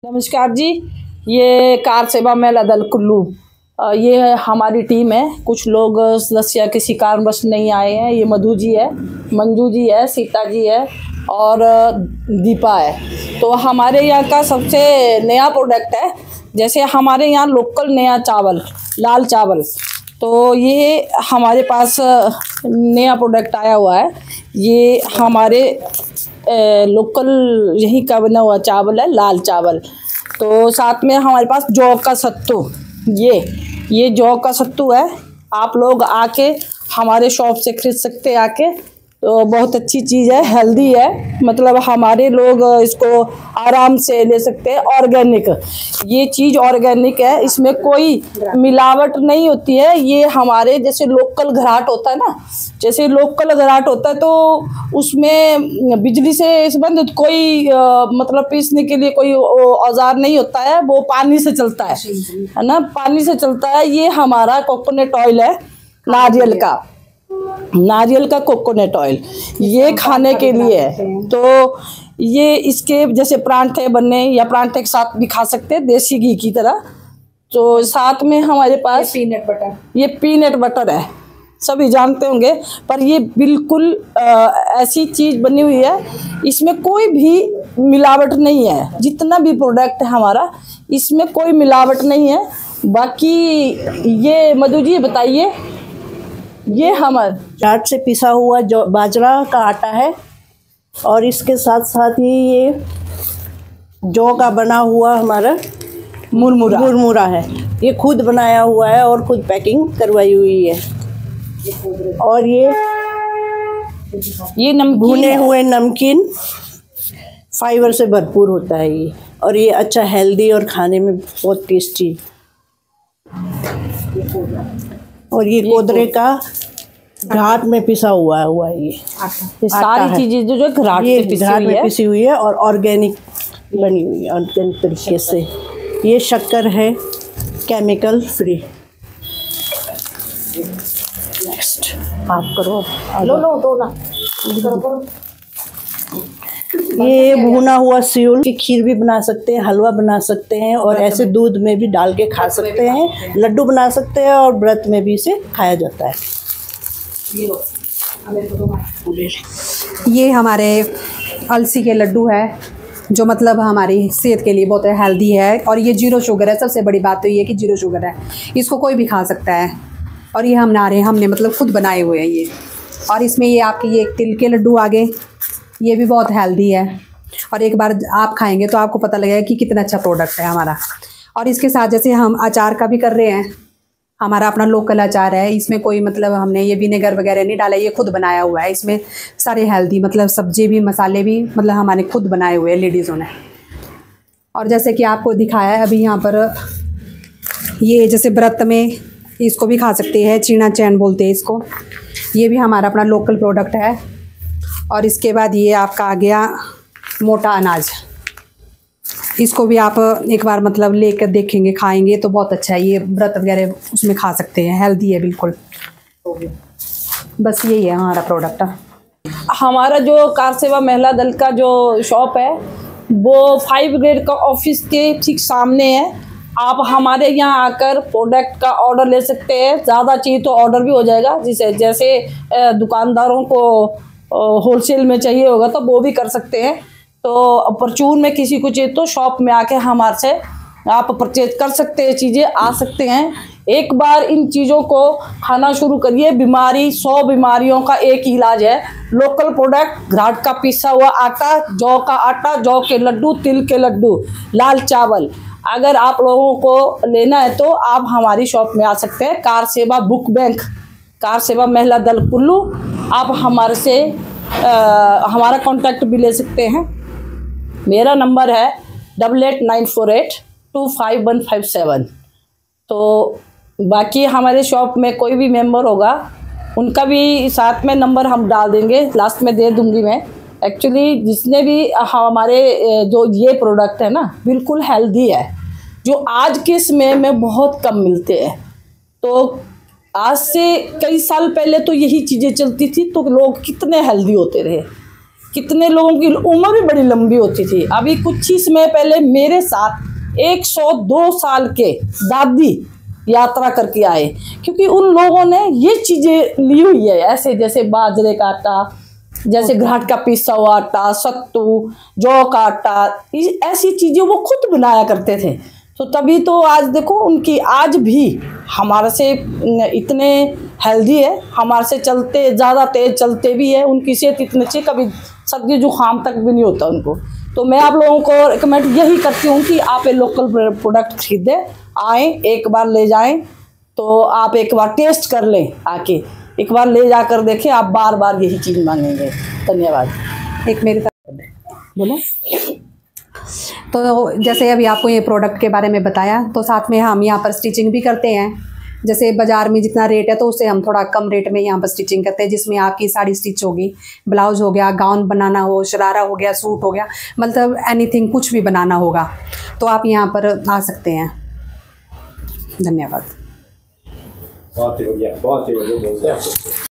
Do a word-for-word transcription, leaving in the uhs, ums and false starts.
नमस्कार जी। ये कार सेवा मेला दल कुल्लू, ये है हमारी टीम है। कुछ लोग सदस्य किसी कारणवश नहीं आए हैं। ये मधु जी है, मंजू जी है, सीता जी है और दीपा है। तो हमारे यहाँ का सबसे नया प्रोडक्ट है। जैसे हमारे यहाँ लोकल नया चावल, लाल चावल, तो ये हमारे पास नया प्रोडक्ट आया हुआ है। ये हमारे लोकल यहीं का बना हुआ चावल है, लाल चावल। तो साथ में हमारे पास जौ का सत्तू, ये ये जौ का सत्तू है। आप लोग आके हमारे शॉप से खरीद सकते हैं आके। तो बहुत अच्छी चीज़ है, हेल्दी है, मतलब हमारे लोग इसको आराम से ले सकते हैं। ऑर्गेनिक, ये चीज़ ऑर्गेनिक है, इसमें कोई मिलावट नहीं होती है। ये हमारे जैसे लोकल घराट होता है ना, जैसे लोकल घराट होता है तो उसमें बिजली से संबंधित कोई आ, मतलब पीसने के लिए कोई औजार नहीं होता है, वो पानी से चलता है है ना, पानी से चलता है। ये हमारा कोकोनट ऑयल है, नारियल का नारियल का कोकोनट ऑयल, ये खाने के लिए है। तो ये इसके जैसे परांठे बनने या परांठे के साथ भी खा सकते हैं, देसी घी की तरह। तो साथ में हमारे पास पीनट बटर, ये पीनट बटर है, सभी जानते होंगे। पर ये बिल्कुल आ, ऐसी चीज़ बनी हुई है, इसमें कोई भी मिलावट नहीं है। जितना भी प्रोडक्ट है हमारा, इसमें कोई मिलावट नहीं है। बाकी ये मधु जी बताइए, ये हमारे चाट से पिसा हुआ जो बाजरा का आटा है और इसके साथ साथ ही ये जौ का बना हुआ हमारा मुरमुरा मुरमुरा है। ये खुद बनाया हुआ है और खुद पैकिंग करवाई हुई है। और ये ये नमकीन भुने हुए नमकीन फाइबर से भरपूर होता है ये, और ये अच्छा हेल्दी और खाने में बहुत टेस्टी। और ये कोदरे का घाट में पिसा हुआ हुआ है। ये ये सारी चीजें जो जो घराट ये से पिसी घाट हुई में है, पिसी हुई है और ऑर्गेनिक बनी हुई है, ऑर्गेनिक तरीके से। ये शक्कर है, केमिकल फ्री। नेक्स्ट आप करो, लो लो दो ना। ये भुना हुआ सियुल की खीर भी बना सकते हैं, हलवा बना सकते हैं, और ऐसे दूध में भी डाल के खा सकते हैं, लड्डू बना सकते हैं, और व्रत में भी इसे खाया जाता है। ये हमारे अलसी के लड्डू है, जो मतलब हमारी सेहत के लिए बहुत हेल्दी है। और ये जीरो शुगर है। सबसे बड़ी बात तो ये कि जीरो शुगर है, इसको कोई भी खा सकता है। और ये हम नारे हमने मतलब खुद बनाए हुए हैं ये। और इसमें ये आपके ये तिल के लड्डू आ गए, ये भी बहुत हेल्दी है। और एक बार आप खाएंगे तो आपको पता लगेगा कि कितना अच्छा प्रोडक्ट है हमारा। और इसके साथ जैसे हम अचार का भी कर रहे हैं, हमारा अपना लोकल अचार है। इसमें कोई मतलब हमने ये विनेगर वगैरह नहीं डाला, ये खुद बनाया हुआ है। इसमें सारे हेल्दी मतलब सब्जी भी, मसाले भी मतलब हमारे खुद बनाए हुए हैं लेडीज़ों ने। और जैसे कि आपको दिखाया है अभी यहाँ पर, ये जैसे व्रत में इसको भी खा सकते हैं, चीना चैन बोलते हैं इसको। ये भी हमारा अपना लोकल प्रोडक्ट है। और इसके बाद ये आपका आ गया मोटा अनाज, इसको भी आप एक बार मतलब लेकर देखेंगे, खाएंगे तो बहुत अच्छा है। ये व्रत वगैरह उसमें खा सकते हैं, हेल्दी है बिल्कुल। बस यही है हमारा प्रोडक्ट। हमारा जो कार सेवा महिला दल का जो शॉप है वो फाइव ग्रेड का ऑफिस के ठीक सामने है। आप हमारे यहाँ आकर प्रोडक्ट का ऑर्डर ले सकते हैं। ज़्यादा चाहिए तो ऑर्डर भी हो जाएगा, जिसे जैसे दुकानदारों को होलसेल में चाहिए होगा तो वो भी कर सकते हैं। तो परचून में किसी को चाहिए तो शॉप में आके हमारे से आप परचेज कर सकते हैं, चीज़ें आ सकते हैं। एक बार इन चीज़ों को खाना शुरू करिए, बीमारी सौ बीमारियों का एक ही इलाज है। लोकल प्रोडक्ट, घराट का पिसा हुआ आटा, जौ का आटा, जौ के लड्डू, तिल के लड्डू, लाल चावल। अगर आप लोगों को लेना है तो आप हमारी शॉप में आ सकते हैं। कार सेवा बुक बैंक, कार सेवा महिला दल कुल्लू। आप हमारे से आ, हमारा कांटेक्ट भी ले सकते हैं। मेरा नंबर है double eight nine four eight two five one five seven. तो बाकी हमारे शॉप में कोई भी मेंबर होगा, उनका भी साथ में नंबर हम डाल देंगे, लास्ट में दे दूंगी मैं। एक्चुअली जिसने भी हमारे जो ये प्रोडक्ट है ना, बिल्कुल हेल्दी है, जो आज के समय में बहुत कम मिलते हैं। तो आज से कई साल पहले तो यही चीज़ें चलती थी, तो लोग कितने हेल्दी होते रहे। कितने लोगों की उम्र भी बड़ी लंबी होती थी। अभी कुछ ही समय पहले मेरे साथ एक सौ दो साल के दादी यात्रा करके आए, क्योंकि उन लोगों ने ये चीज़ें ली हुई है, ऐसे जैसे बाजरे का आटा, जैसे घाट का पिसा हुआ आटा, सत्तू, जौ का आटा, ऐसी चीज़ें वो खुद बनाया करते थे। तो तभी तो आज देखो उनकी आज भी हमारे से इतने हेल्दी है, हमारे से चलते ज़्यादा तेज चलते भी है, उनकी सेहत इतनी अच्छी, कभी सर्दी जुकाम तक भी नहीं होता उनको। तो मैं आप लोगों को रिकमेंड यही करती हूँ कि आप ये लोकल प्रोडक्ट खरीदें, आएँ, एक बार ले जाएं, तो आप एक बार टेस्ट कर लें, आके एक बार ले जाकर देखें, आप बार बार यही चीज़ मांगेंगे। धन्यवाद। एक मेरी तरफ बोलो। तो जैसे अभी आपको ये प्रोडक्ट के बारे में बताया, तो साथ में हम यहाँ पर स्टिचिंग भी करते हैं। जैसे बाज़ार में जितना रेट है तो उससे हम थोड़ा कम रेट में यहाँ पर स्टिचिंग करते हैं, जिसमें आपकी साड़ी स्टिच होगी, ब्लाउज़ हो गया, गाउन बनाना हो, शरारा हो गया, सूट हो गया, मतलब एनीथिंग कुछ भी बनाना होगा तो आप यहाँ पर आ सकते हैं। धन्यवाद। बहुत ही बढ़िया, बहुत ही बढ़िया।